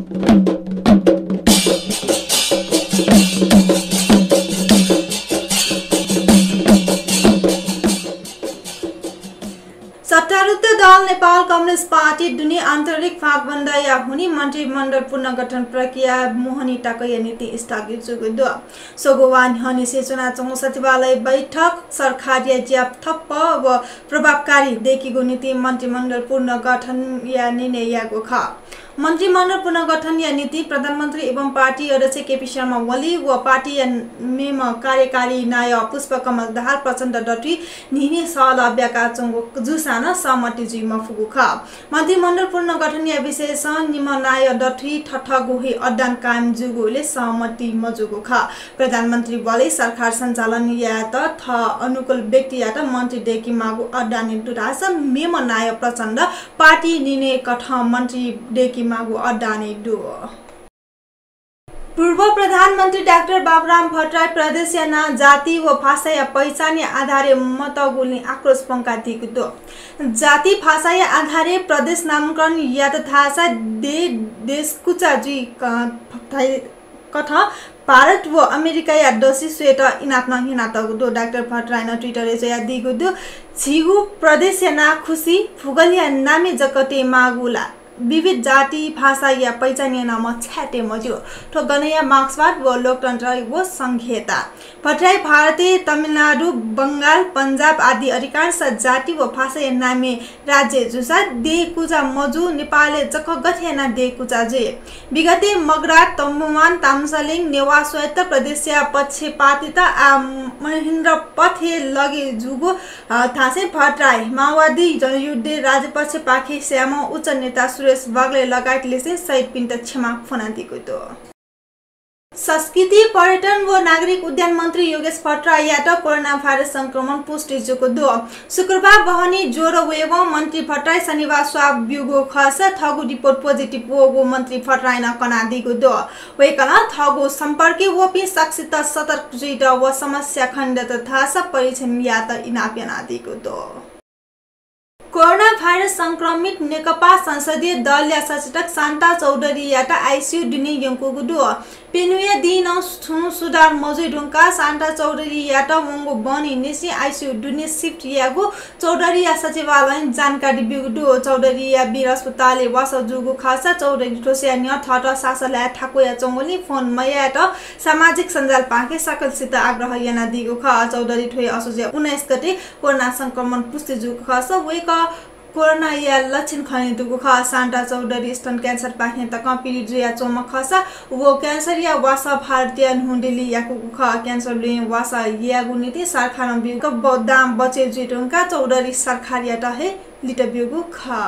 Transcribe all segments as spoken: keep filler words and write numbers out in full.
सत्तारूढ़ दल Nepal communist party दुनी आन्तरिक फागबन्द या हुने मन्त्रीमण्डल पुनर्गठन प्रक्रिया मोहनी टाकय नीति स्थगित जुगुदो सोगोवान हनी से चुनाव चंगो सचिवालय बैठक सरकारी ज्याप थप्प व प्रभावकारी देखिगो नीति मन्त्रीमण्डल पुनर्गठन या निर्णय यागो ख मन्त्रीमण्डल पुनर्गठन या नीति प्रधानमन्त्री एवं पार्टी अध्यक्ष केपी शर्मा ओली व पार्टी मेम कार्यकारी नायक पुष्पकमल दाहाल प्रचण्ड डटी निर्णय सहल ब्याका चंगो जुसान सहमति जुइमा फुगु ख मन्त्रीमण्डल पुनर्गठन या विशेष निम नायक डटी ठठ गोहे अड्डान कायम जुगोले सहमति मजुगु ख प्रधानमन्त्री बोले सरकार सञ्चालन या त थ अनुकूल व्यक्ति या त मन्त्री देखि मागु अड्डान दुरास मेम नायक प्रचण्ड पार्टी निर्णय कठ मन्त्री देखि मागु अड्डाने दु पूर्व प्रधानमन्त्री डाक्टर बाबुराम भट्टराई प्रदेश या ना जाति व भाषा या पहिचान या आधारे मतगुल्ने आक्रोश पंका दिएको दो जाति भाषा या आधारे प्रदेश नामकरण या त थासा दे देश कुचा जी कथ भारत व अमेरिका या दोषी स्वेट इनात्न हिनातगु दो डाक्टर भट्टराई न ट्विटर या दिएको दो छिगु प्रदेश या ना खुशी फुगल या नामे जकते मागुला विविध जाति भाषा या पहिचान या नाम छ्याटे मज्यो ठोगनया मार्क्सवाद व लोकतन्त्र व संघीयता भट्टराई भारतीय तमिलनाडु बंगाल पंजाब आदि अधिकांश जाति व भाषा या नामे राज्य जुसा दे कुजा मजु नेपालले जक गथेना दे कुजा जे विगते मगरा तम्बुमान तामसलिङ नेवा स्वायत्त प्रदेश या पक्षपातिता आ महेन्द्र पथे लगे जुगो थासे भट्टराई माओवादी जनयुद्ध राजपक्ष पाखे श्याम उच्च नेता सुरेश बागले लगायतले चाहिँ शहीद पिण्ड क्षमा फना दिएको थियो संस्कृति पर्यटन व नागरिक उद्यान मन्त्री योगेश भट्टराई यात कोरोना भाइरस संक्रमण पुष्टि जुको दो शुक्रबार बहनी ज्वरो वेव मन्त्री भट्टराई शनिबार स्वाब ब्युगो खस थगु रिपोर्ट पोजिटिभ वो मन्त्री भट्टराई न कना दिगो दो वेकला थगु सम्पर्क वो पि सक्षित सतर्क जुइद व समस्या खण्ड तथा सब परीक्षण यात इनाप्यना दिगो दो कोरोना भाइरस संक्रमित नेकपा संसदीय दल या सचेतक शान्ता चौधरी यात आईसीयू दिने यंको गुदो पेनुया दिन छु सुधार मजुडुङका शान्ता चौधरी यात वंगो बनी नेसी आईसीयू दिने शिफ्ट यागो चौधरी या सचिवालय जानकारी बिगुदो चौधरी या वीर अस्पताल वास जुगु खासा चौधरी ठोसिया न थट सासला ठाको या चंगोली फोन मयात सामाजिक सञ्जाल पाके सकलसित आग्रह याना दिगो ख चौधरी ठोय असोज उन्नाइस गते कोरोना संक्रमण पुष्टि जुगु खासा वेक कोरोना या लक्षण खने दुगु ख शान्ता चौधरी स्तन क्यान्सर पाखे त कपिली जुया चोम खसा वो क्यान्सर या वासा भारतीय हुन्डेली याको ख क्यान्सर ले वासा या गुनीति सरखारम बिगु दाम बचे जिटुङका चौधरी सरकार या त हे लिट बिगु ख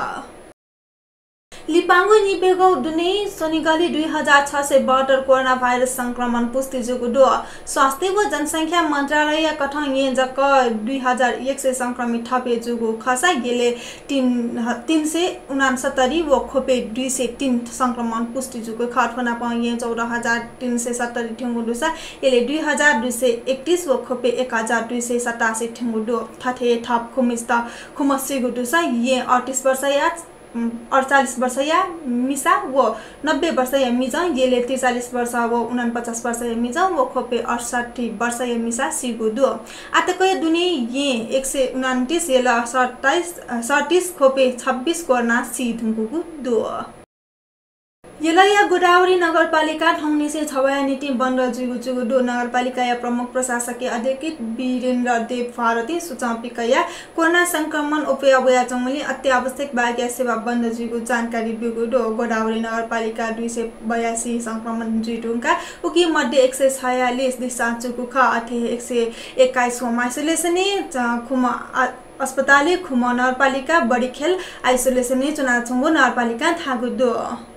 लिपाङ्गु निपेगो दुने सोनिगली दुई हजार छ सय बहत्तर कोरोना भाइरस संक्रमण पुष्टि जुगु दो स्वास्थ्य व जनसंख्या मन्त्रालय कठङ ये जक दुई हजार एक सय संक्रमित थपे जुगु खसा गेले तीन सय उनसत्तरी व खोपे दुई सय तीन संक्रमण पुष्टि जुगु खटफना पाए चौदह हजार तीन सय सत्तरी ठेंगु दुसा एले दुई हजार दुई सय एकतीस व खोपे एक हजार दुई सय सतासी ठेंगु दो थथे थप खुमिस्ता खुमसिगु दुसा ये अड़तीस वर्ष या अड़तालीस वर्ष या मिसा वो नब्बे वर्ष या मिजा येले त्रिचालीस वर्ष वो उनपचास वर्ष या मिजा वो खोपे अड़सठी वर्ष या मिसा सिगु दो आतको दुने ये एक सय उनतीस येला सत्ताइस सैंतीस खोपे छब्बीस कोरोना सिधुगु दो यलया गोदावरी नगरपालिका ठाउँने से छवया नीति बन्द जुगु जुगु दो नगरपालिका या प्रमुख प्रशासकीय अधिकृत वीरेन्द्र देव भारती सूचना या कोरोना संक्रमण उपयोग चंगली अत्यावश्यक बाह्य सेवा बन्द जुगु जानकारी बिगु दो गोदावरी नगरपालिका दुई सय बयासी संक्रमण जुटुङका उकी मध्ये एक सय छयालिस दिशा जुगु ख अथे एक सय एक्काइस होम आइसोलेसन खुम अस्पताल खुम नगरपालिका बडीखेल आइसोलेसन चुनाचुङ्गो नगरपालिका थागु दो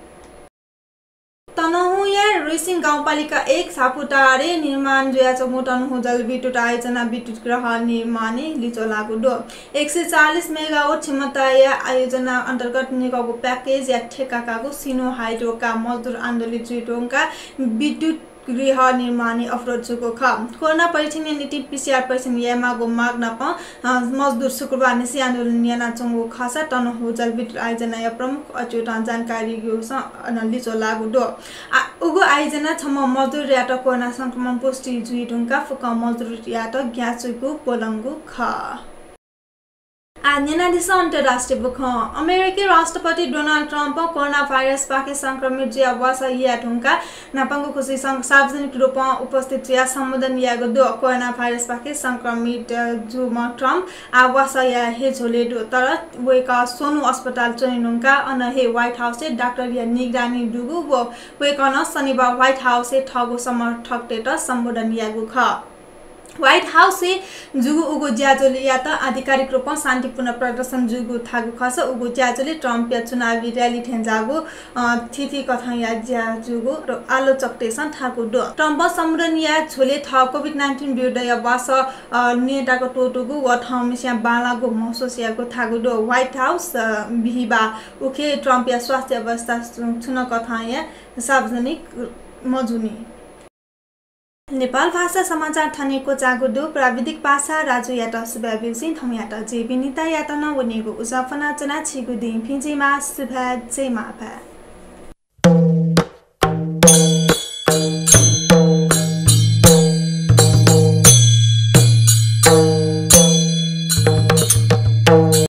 तनहुया रेसिङ गाउँपालिका एक सापुटारे निर्माण जुयाचमु तनहु जल विद्युत आयोजना विद्युत ग्रह निर्माण लिचो लागु दो एक सय चालीस मेगावाट क्षमता या आयोजना अन्तर्गत निगमको प्याकेज या ठेकाकाको सिनो हाइड्रोका मजदुर आन्दोलित जुटोङका विद्युत गृह निर्माण अवरोध जुगो ख कोरोना परीक्षण नीति पीसीआर परीक्षण यामा गो माग नप मजदूर शुक्रबार निसी आन्दोलन याना चंगो खासा टन हो जल विद्युत आयोजना या प्रमुख अचूट जानकारी गयो स अनलिजो लागु दो उगो आयोजना छम मजदूर यात कोरोना संक्रमण पुष्टि जुइ ढुंका फुक मजदूर यात ग्यासुको पोलंगु ख आन्यना दिशा अन्तर्राष्ट्रिय बुख अमेरिकी राष्ट्रपति डोनाल्ड ट्रम्प कोरोना भाइरस पाके संक्रमित जे अवस्था या ढुंका नापंगु खुशी सार्वजनिक रूपमा उपस्थित या सम्बोधन यागो दो कोरोना भाइरस पाके संक्रमित जुमा ट्रम्प आवास या हे झोले दो तर वेका सोनु अस्पताल चनिनुका अन हे व्हाइट हाउस से डाक्टर या निगरानी दुगु वो वेका न शनिबार व्हाइट हाउस से ठगु समर्थक टेट सम्बोधन यागु ख व्हाइट हाउस से जुगु उगु ज्याजोले या त आधिकारिक रूपमा शान्तिपूर्ण प्रदर्शन जुगु थागु खस उगु ज्याजोले ट्रम्प या चुनावी र्याली ठेन्जागु थिथि कथा या ज्याजुगु र आलोचक टेसन थागु दो ट्रम्प सम्बोधन या झोले थ कोभिड नाइन्टीन विरुद्ध या वास नेताको टोटुगु व थमिस्या बालागु महसुस यागु थागु दो व्हाइट हाउस बिहिबा उखे ट्रम्प या स्वास्थ्य अवस्था छुन कथा या सार्वजनिक मजुनी नेपाल भाषा समाचार थनेको जागुडो प्राविधिक भाषा राजु यात सुबा बिउसिन थम यात जे बिनिता यात न वनेको उजाफना चना छिगु दिन फिन्जेमा सुबा जे माभा।